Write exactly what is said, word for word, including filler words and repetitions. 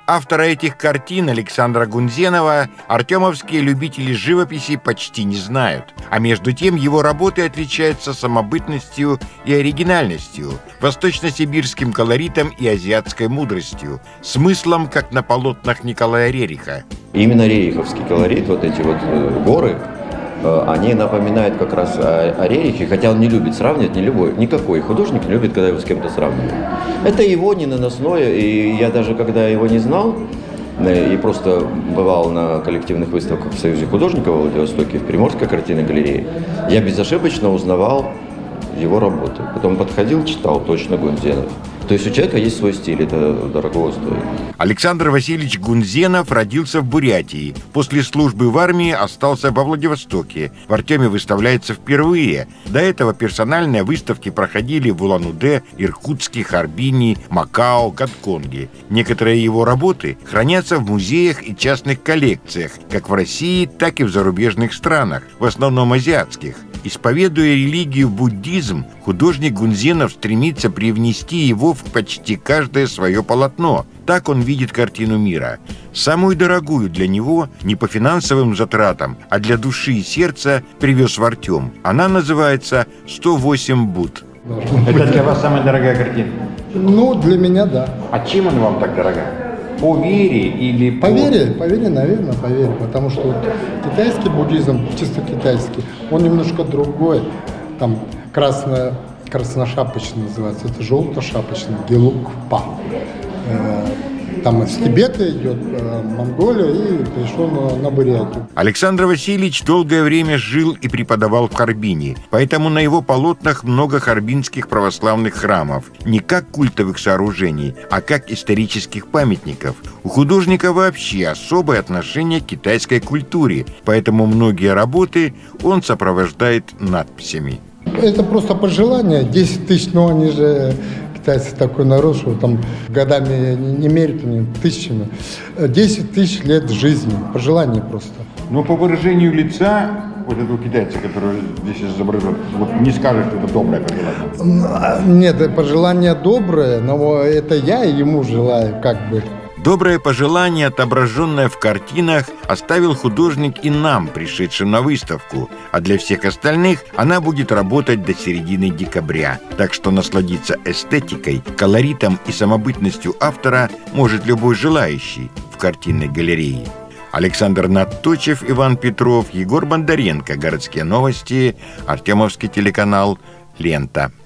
Автора этих картин, Александра Гунзенова, артемовские любители живописи почти не знают. А между тем его работы отличаются самобытностью и оригинальностью, восточно-сибирским колоритом и азиатской мудростью, смыслом, как на полотнах Николая Рериха. Именно рериховский колорит, вот эти вот горы, они напоминают как раз о, о Рерихе, хотя он не любит сравнивать, не любой, никакой художник не любит, когда его с кем-то сравнивают. Это его не наносное, и я даже когда его не знал, и просто бывал на коллективных выставках в Союзе художников в Владивостоке, в Приморской картинной галерее, я безошибочно узнавал его работы. Потом подходил, читал точно Гунзенов. То есть у человека есть свой стиль, это дорого стоит. Александр Васильевич Гунзенов родился в Бурятии. После службы в армии остался во Владивостоке. В Артеме выставляется впервые. До этого персональные выставки проходили в Улан-Удэ, Иркутске, Харбине, Макао, Гонконге. Некоторые его работы хранятся в музеях и частных коллекциях, как в России, так и в зарубежных странах, в основном азиатских. Исповедуя религию буддизм, художник Гунзенов стремится привнести его в почти каждое свое полотно. Так он видит картину мира. Самую дорогую для него, не по финансовым затратам, а для души и сердца, привез в Артем. Она называется «сто восемь Будд». Это для вас самая дорогая картина? Ну, для меня, да. А чем она вам так дорога? По вере или по... По вере, по вере, наверное, по вере. Потому что вот китайский буддизм, чисто китайский, он немножко другой. Там красная, красношапочный называется, это желто-шапочный, гелукпа. Там из Тибета идет, Монголия, и пришел на, на Бурятию. Александр Васильевич долгое время жил и преподавал в Харбине, поэтому на его полотнах много харбинских православных храмов, не как культовых сооружений, а как исторических памятников. У художника вообще особое отношение к китайской культуре, поэтому многие работы он сопровождает надписями. Это просто пожелание, десять тысяч, но они же... Китайцы такой народ, что там годами не мерят, они тысячами. десять тысяч лет жизни, пожелание просто. Но по выражению лица вот этого китайца, который здесь изображен, вот не скажешь, что это доброе пожелание. Нет, пожелание доброе, но это я ему желаю, как бы. Доброе пожелание, отображенное в картинах, оставил художник и нам, пришедшим на выставку, а для всех остальных она будет работать до середины декабря. Так что насладиться эстетикой, колоритом и самобытностью автора может любой желающий в картинной галерее. Александр Надточев, Иван Петров, Егор Бондаренко. Городские новости. Артемовский телеканал «Лента».